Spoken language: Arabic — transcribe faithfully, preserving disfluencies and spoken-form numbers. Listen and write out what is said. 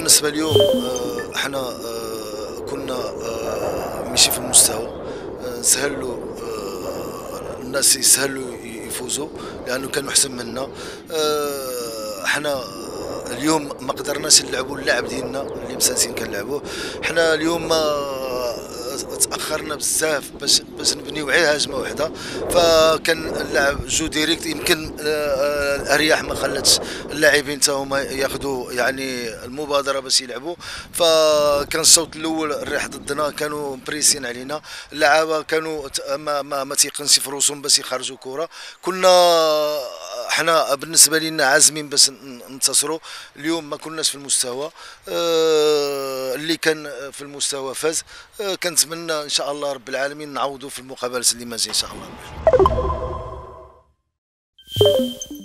بالنسبه اليوم آه، احنا آه، كنا آه، ماشي في المستوى. آه، سهلوا آه، الناس يسهلوا يفوزوا لانه كانوا احسن منا. آه، احنا اليوم ما قدرناش نلعبوا اللعب ديالنا اللي مسانسين كنلعبوه. احنا اليوم ما تاخرنا بزاف باش باش نبنيو غير هجمه واحده، فكان اللعب جو ديريكت. يمكن آه، آه، الارياح ما خلتش اللاعبين حتى هما ياخذوا يعني المبادره باش يلعبوا. فكان الشوط الاول الريح ضدنا، كانوا مبريسين علينا. اللعابه كانوا ت- ما ما, ما تيقنش في رؤوسهم باش يخرجوا كره. كنا احنا بالنسبه لنا عازمين باش ن- ننتصروا. اليوم ما كناش في المستوى. آه، اللي كان في المستوى فاز. آه، كنتمنى ان شاء الله رب العالمين نعوضوا في المقابلات اللي ما جاي ان شاء الله.